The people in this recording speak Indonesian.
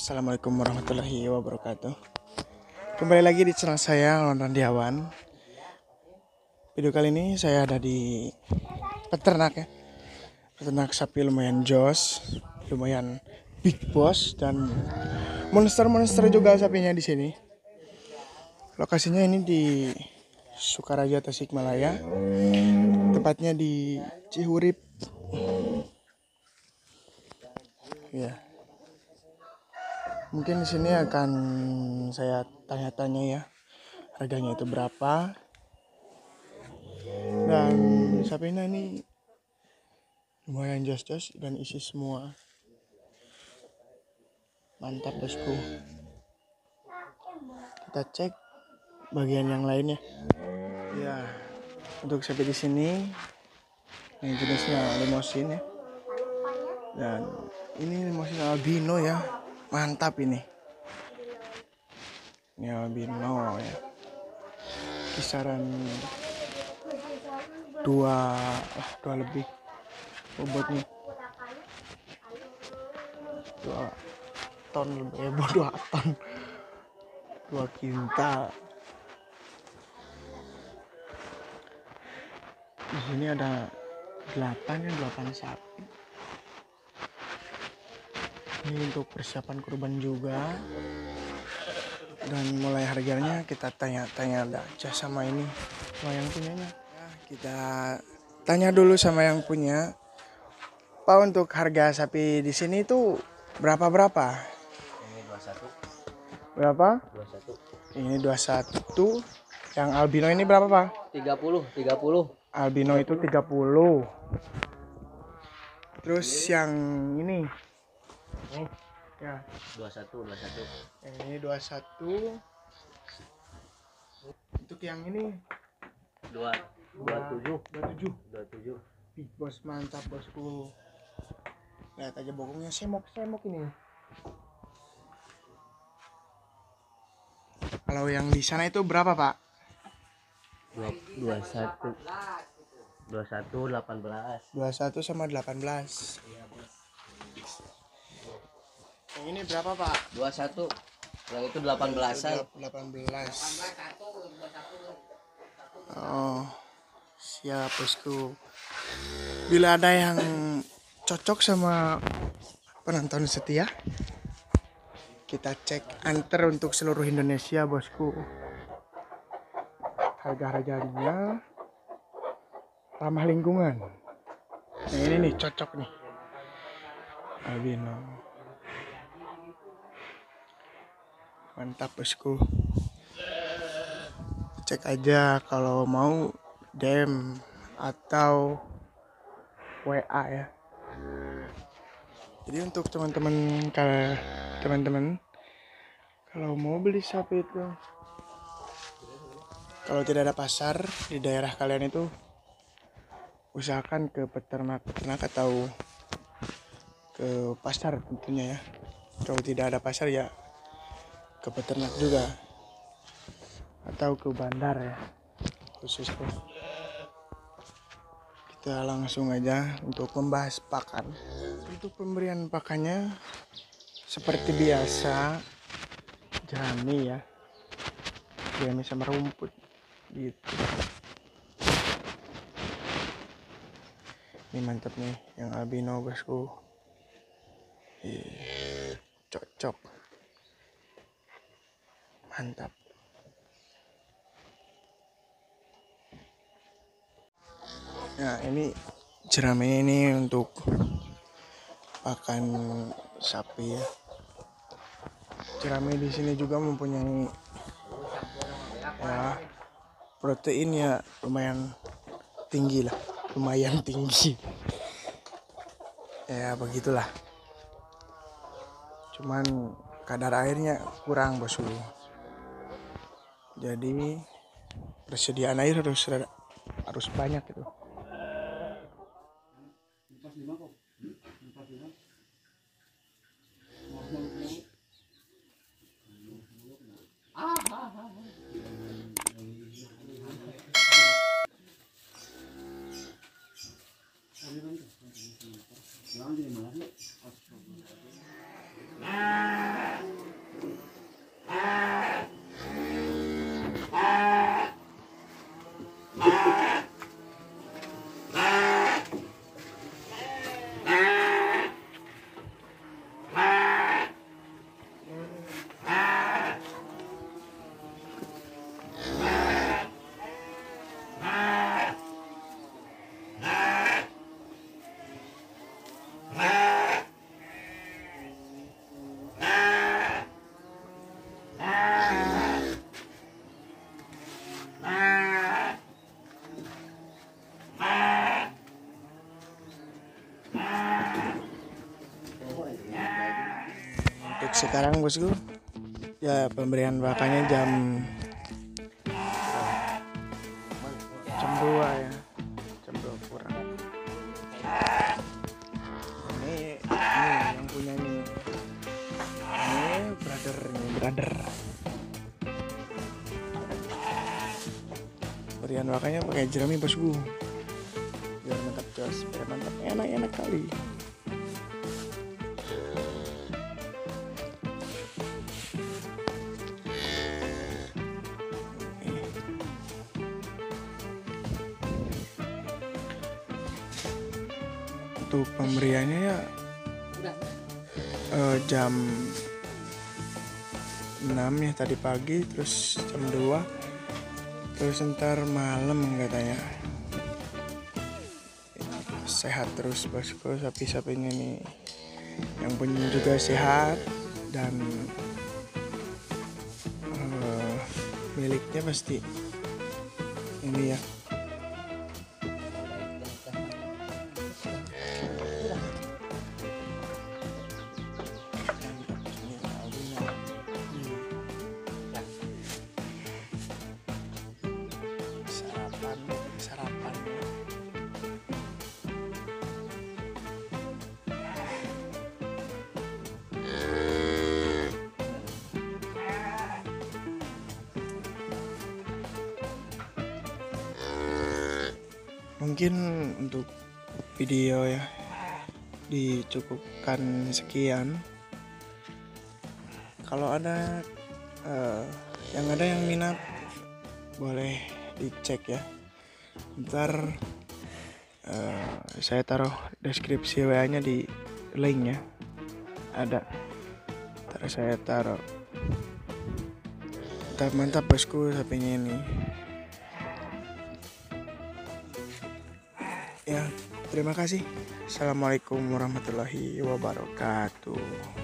Assalamualaikum warahmatullahi wabarakatuh. Kembali lagi di channel saya, Lon Randiawan. Video kali ini saya ada di peternak ya. Peternak sapi lumayan jos, lumayan big boss, dan monster juga sapinya di sini. Lokasinya ini di Sukaraja, Tasikmalaya. Tepatnya di Cihurip. Ya. Mungkin di sini akan saya tanya-tanya ya, harganya itu berapa. Dan sapinya ini lumayan jos-jos dan isi semua. Mantap bosku. Kita cek bagian yang lainnya. Ya, untuk sapi di sini ini jenisnya limosin ya. Dan ini limosin albino ya. Mantap ini. Ini albino ya. Kisaran 2 lebih bobotnya. 2 ton lebih ya, 2 ton. 2 kintal. Di sini ada 8 sapi. Ini untuk persiapan kurban juga. Dan mulai harganya kita tanya-tanya aja sama ini, sama yang punyanya. Ya, kita tanya dulu sama yang punya. Pak, untuk harga sapi di sini itu berapa? Ini 21. Berapa? 21. Ini 21. Yang albino ini berapa, Pak? 30. Albino itu 30. Terus yang ini ya 21. ini 21. Untuk yang ini 27. Big boss, mantap bosku. Lihat aja bokongnya, semok ini. Kalau yang di sana itu berapa, Pak? 21 18. 21 sama 18. Yang ini berapa, Pak? 21. Yang itu 18-an. 18. Oh, siap bosku. Bila ada yang cocok sama penonton setia, kita cek antar untuk seluruh Indonesia bosku. Harga-harganya ramah lingkungan. Nah ini nih cocok nih, albino. Mantap bosku. Cek aja kalau mau DM atau WA ya. Jadi untuk teman-teman kalau mau beli sapi itu, kalau tidak ada pasar di daerah kalian itu, usahakan ke peternak atau ke pasar tentunya ya. Kalau tidak ada pasar ya ke peternak juga atau ke bandar ya khusus tuh. Kita langsung aja untuk membahas pakan. Untuk pemberian pakannya seperti biasa, jerami ya, jerami sama rumput gitu. Ini mantap nih yang albino bosku. Cocok, mantap. Nah ini jerami ini untuk pakan sapi ya. Jerami di sini juga mempunyai ya protein ya lumayan tinggi. Ya begitulah. Cuman kadar airnya kurang bosku. Jadi persediaan air harus banyak gitu. sekarang bosku ya pemberian makannya jam 2 ya, jam 2 kurang. Ini yang punya ini brother. Pemberian makannya pakai jerami bosku, biar mantap jos, biar mantap, enak kali. Untuk pemberiannya ya jam 6 ya tadi pagi, terus jam 2, terus ntar malam katanya. Sehat terus bosku, sapi-sapinya nih yang punya juga sehat, dan miliknya pasti ini ya. Sarapan. Mungkin untuk video ya dicukupkan sekian. Kalau ada yang minat boleh dicek ya. Ntar saya taruh deskripsi WA-nya di link ya, ada. Ntar saya taruh. Mantap bosku sapinya ini. Ya, terima kasih. Assalamualaikum warahmatullahi wabarakatuh.